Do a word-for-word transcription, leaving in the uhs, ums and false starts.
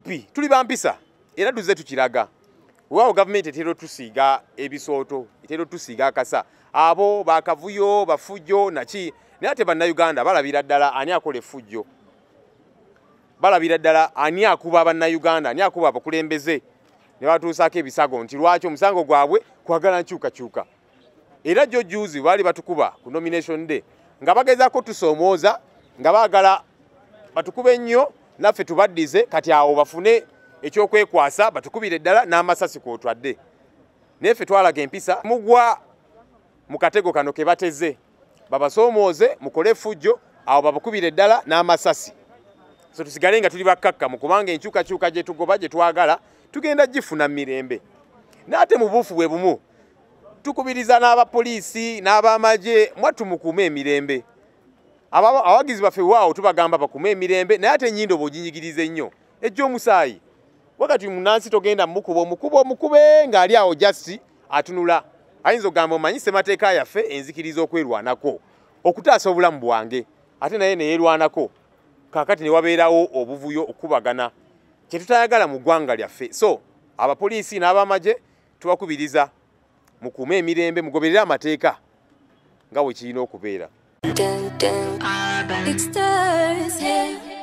tuli bampisa era duze tukiraga wao government etero tusiga ebisooto etero tusiga akasa abo bakavuyo bafujjo nachi nate banna Uganda balabira ddala ani akole fujjo balabira ddala ani akuba banna Uganda ani akuba abakulembeze ne batuusako ebisago nti lwaki omusango gwabwe kwagala nkyuka kyuka era jjo juzi bali batukuba ku nomination day nga bagezaako tusomooza nga baagala batukube nnyo naffe tubaddize kati awo bafune ekyokwekwasa batukubire ddala n'amasasi kwotwadde neffe twalaga empisa mugwa mu katego kano ke bateze babasoomooze mukole fujjo awo babakubire ddala n'amasasi so tusigale nga tuli bakkakka mu kubanga enkyukakyuka gye tugoba gye twagala tugenda gifuna mirembe n'ate mu buufu bwe bumu tukubiriza n'abapoliisi n'abamaje mwattu mukume emirembe abawagizi baffe waawo tubagamba bakume emirembe naye ate ennyindo bw'oginyigirize nnyo ejja omusaayi wakati munansi togenda mukuba omukuba omukube ng'ali awo jasi atunula ayinza ogamba omanyi ssemateeka yaffe enzikiriza okwerwanako okutaasa obulamu bwange ate naye neyeerwanako kaakati ne wabeerawo obuvuyo okubagana kye tutayagala mu ggwanga lyaffe so abapoliisi n'abamaje tubakubiriza mukume emirembe mugoberere amateeka nga bwe kirina okubeera. Dun, dun,